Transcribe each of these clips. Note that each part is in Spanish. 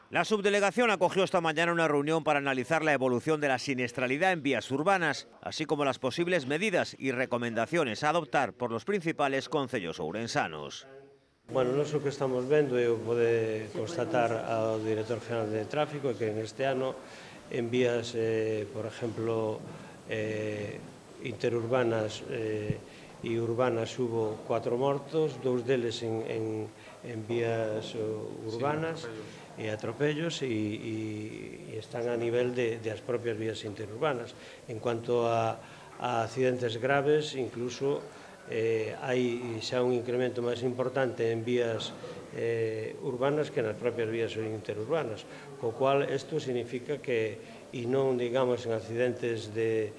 La subdelegación acogió esta mañana una reunión para analizar la evolución de la siniestralidad en vías urbanas, así como las posibles medidas y recomendaciones a adoptar por los principales concellos ourensanos. Bueno, nós o que estamos vendo é o poder constatar ao Director General de Tráfico que en este ano en vías, por exemplo, interurbanas e urbanas hubo 4 mortos, 2 deles en vías urbanas e atropellos e están a nivel das propias vías interurbanas. En cuanto a accidentes graves, incluso hai xa un incremento máis importante en vías urbanas que nas propias vías interurbanas, co cual isto significa que, e non digamos en accidentes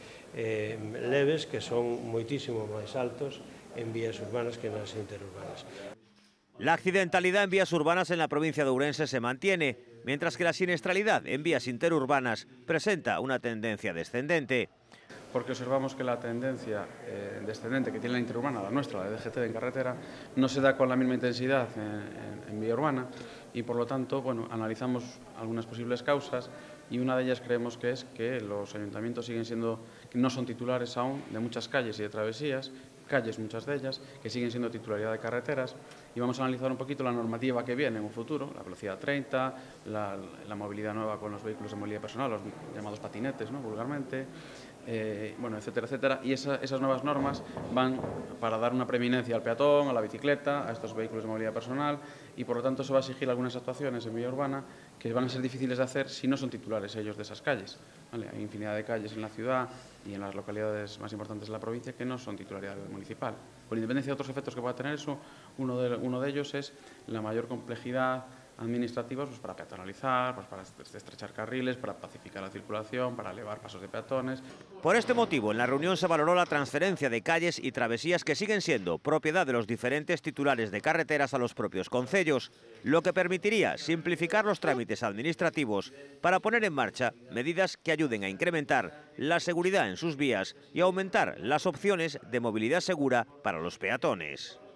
leves, que son moitísimo máis altos en vías urbanas que nas interurbanas. La accidentalidad en vías urbanas en la provincia de Ourense se mantiene, mientras que la siniestralidad en vías interurbanas presenta una tendencia descendente. Porque observamos que la tendencia descendente que tiene la interurbana, la nuestra, la de DGT en carretera, no se da con la misma intensidad en vía urbana y por lo tanto, bueno, analizamos algunas posibles causas y una de ellas creemos que es que los ayuntamientos siguen siendo, no son titulares aún de muchas calles y de travesías, calles muchas de ellas, que siguen siendo titularidad de carreteras y vamos a analizar un poquito la normativa que viene en un futuro, la velocidad 30, la movilidad nueva con los vehículos de movilidad personal, los llamados patinetes, ¿no?, vulgarmente, bueno, etcétera, etcétera, y esas nuevas normas van para dar una preeminencia al peatón, a la bicicleta, a estos vehículos de movilidad personal y por lo tanto se va a exigir algunas actuaciones en vía urbana que van a ser difíciles de hacer si no son titulares ellos de esas calles, ¿vale? Hay infinidad de calles en la ciudad y en las localidades más importantes de la provincia que no son titularidad municipal. Con independencia de otros efectos que pueda tener eso, uno de ellos es la mayor complejidad administrativos, pues para peatonalizar, pues para estrechar carriles, para pacificar la circulación, para elevar pasos de peatones. Por este motivo, en la reunión se valoró la transferencia de calles y travesías que siguen siendo propiedad de los diferentes titulares de carreteras a los propios concellos, lo que permitiría simplificar los trámites administrativos para poner en marcha medidas que ayuden a incrementar la seguridad en sus vías y aumentar las opciones de movilidad segura para los peatones.